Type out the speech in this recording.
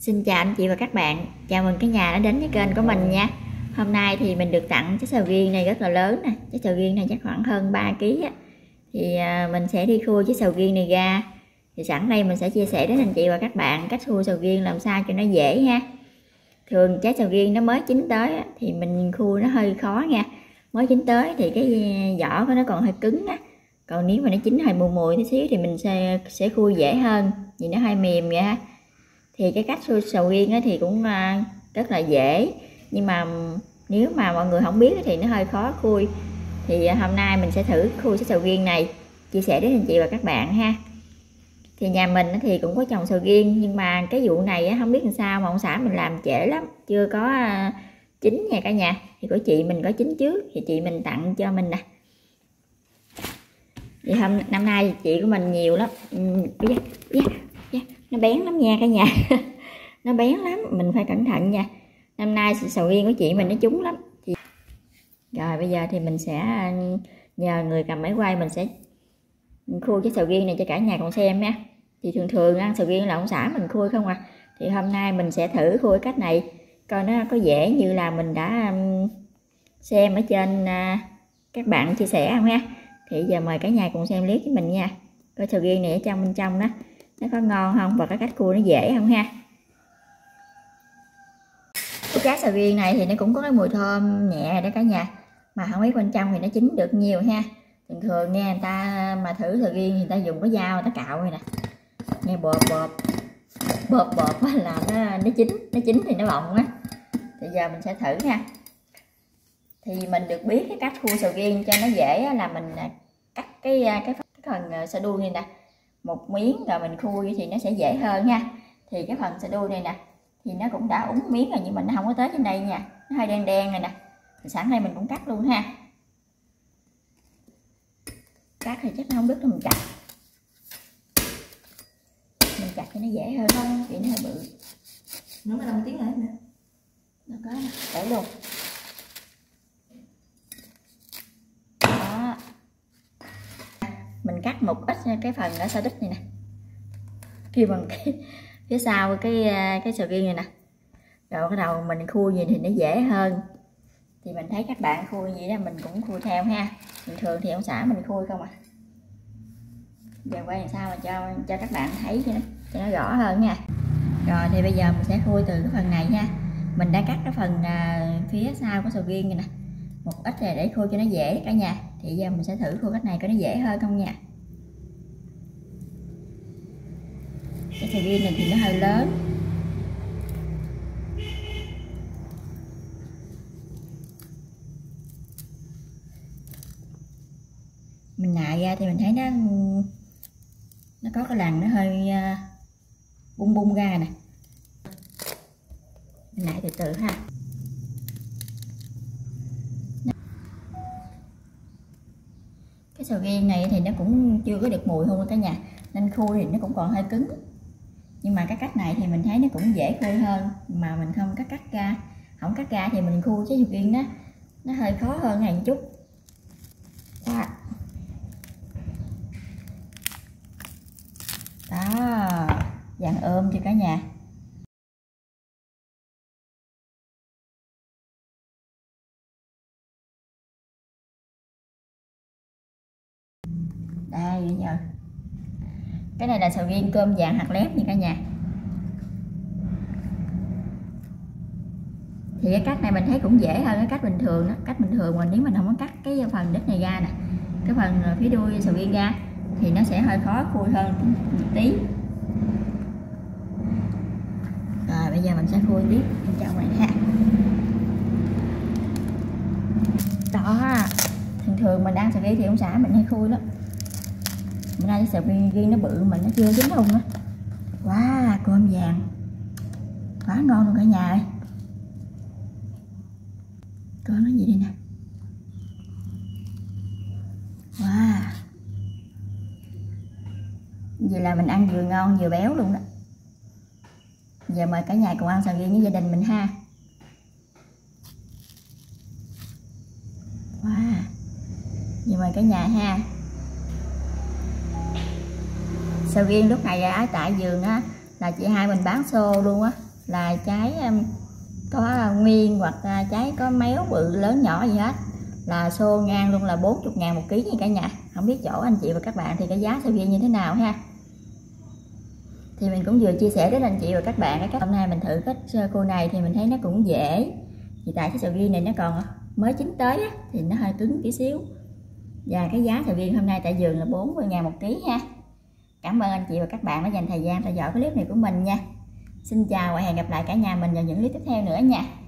Xin chào anh chị và các bạn, chào mừng cả nhà đã đến với kênh của mình nha. Hôm nay thì mình được tặng trái sầu riêng này rất là lớn nè. Trái sầu riêng này chắc khoảng hơn 3 kg á. Thì mình sẽ đi khua trái sầu riêng này ra. Thì sẵn đây mình sẽ chia sẻ đến anh chị và các bạn cách khua sầu riêng làm sao cho nó dễ ha. Thường trái sầu riêng nó mới chín tới á, thì mình khua nó hơi khó nha. Mới chín tới thì cái vỏ của nó còn hơi cứng á. Còn nếu mà nó chín hơi mùi mùi tí xíu thì mình sẽ khua dễ hơn, vì nó hơi mềm vậy ha. Thì cái cách khua sầu riêng thì cũng rất là dễ, nhưng mà nếu mà mọi người không biết thì nó hơi khó khui. Thì hôm nay mình sẽ thử khui cái sầu riêng này, chia sẻ đến anh chị và các bạn ha. Thì nhà mình thì cũng có trồng sầu riêng, nhưng mà cái vụ này không biết làm sao mà ông xã mình làm trễ lắm, chưa có chín nha cả nhà. Thì của chị mình có chín trước, thì chị mình tặng cho mình nè. Thì năm nay chị của mình nhiều lắm. Nó bén lắm nha cả nhà. Nó bén lắm, mình phải cẩn thận nha. Năm nay sầu riêng của chị mình nó trúng lắm. Rồi bây giờ thì mình sẽ nhờ người cầm máy quay, mình sẽ khui cái sầu riêng này cho cả nhà cùng xem nha. Thì thường ăn sầu riêng là ông xã mình khui không à. Thì hôm nay mình sẽ thử khui cách này, coi nó có dễ như là mình đã xem ở trên các bạn chia sẻ không ha. Thì giờ mời cả nhà cùng xem clip với mình nha. Coi sầu riêng này ở bên trong đó nó có ngon không, và cái cách cua nó dễ không ha. Cái trái sầu riêng này thì nó cũng có cái mùi thơm nhẹ đó cả nhà, mà không biết bên trong thì nó chín được nhiều ha. Thường nghe người ta mà thử sầu riêng thì người ta dùng cái dao người ta cạo này nè, nghe bọt là nó chín thì nó bọng á. Thì giờ mình sẽ thử nha. Thì mình được biết cái cách khui sầu riêng cho nó dễ là mình cắt cái phần sợi đuôi này nè, một miếng rồi mình khui thì nó sẽ dễ hơn nha. Thì cái phần sợi đuôi này nè thì nó cũng đã úng miếng rồi, nhưng mà nó không có tới trên đây nha, nó hơi đen đen này nè. Thì sẵn đây mình cũng cắt luôn ha. Cắt thì chắc nó không đứt đâu, mình chặt cho nó dễ hơn không, vì nó hơi bự. Nó mới 5 tiếng rồi nè. Nó có nè, để luôn. Đó. Mình cắt một ít cái phần ở sau đít này nè, kia bằng cái phía sau cái sầu riêng này nè. Rồi cái đầu mình khui gì thì nó dễ hơn. Thì mình thấy các bạn khui gì đó mình cũng khui theo ha. Thường thì ông xã mình khui không à. Giờ quay làm sao mà cho các bạn thấy cho nó rõ hơn nha. Rồi thì bây giờ mình sẽ khui từ cái phần này nha. Mình đã cắt cái phần phía sau của sầu riêng này nè, một ít để khui cho nó dễ cả nhà. Thì giờ mình sẽ thử khui cách này coi nó dễ hơn không nha. Cái sầu riêng này thì nó hơi lớn. Mình nại ra thì mình thấy nó có cái lằn nó hơi bung ra nè. Mình nại từ từ ha. Cái sầu riêng này thì nó cũng chưa có được mùi hôn cả nhà, nên khui thì nó cũng còn hơi cứng. Nhưng mà cái cách này thì mình thấy nó cũng dễ khui hơn, mà mình không cắt ra. Không cắt ra thì mình khui trái sầu riêng nó hơi khó hơn này một chút. Đó, dàn ôm cho cả nhà. Đây bây giờ cái này là sầu riêng cơm vàng hạt lép nha cả nhà. Thì cái cách này mình thấy cũng dễ hơn cái cách bình thường đó. Cách bình thường mà nếu mình không có cắt cái phần đít này ra nè, cái phần phía đuôi sầu riêng ra, thì nó sẽ hơi khó khui hơn một tí. Rồi bây giờ mình sẽ khui tiếp bên trong này ha. Đó, thường mình ăn sầu riêng thì ông xã mình hay khui lắm. Bữa nay cái sầu riêng nó bự mà nó chưa chín không á. Wow, cơm vàng quá ngon luôn cả nhà ơi. Coi nó gì đây nè. Wow, vậy là mình ăn vừa ngon vừa béo luôn đó. Giờ mời cả nhà cùng ăn sầu riêng với gia đình mình ha. Wow, giờ mời cả nhà ha. Sầu riêng lúc này ở tại vườn á là chị hai mình bán xô luôn á, là trái có nguyên hoặc trái có méo bự lớn nhỏ gì hết, là xô ngang luôn là 40.000 một ký nha cả nhà. Không biết chỗ anh chị và các bạn thì cái giá sầu riêng như thế nào ha. Thì mình cũng vừa chia sẻ đến anh chị và các bạn cái hôm nay mình thử cái cô này thì mình thấy nó cũng dễ. Thì tại cái sầu riêng này nó còn mới chín tới á, thì nó hơi cứng tí xíu. Và cái giá sầu riêng hôm nay tại vườn là 40.000 một ký ha. Cảm ơn anh chị và các bạn đã dành thời gian theo dõi cái clip này của mình nha. Xin chào và hẹn gặp lại cả nhà mình vào những clip tiếp theo nữa nha.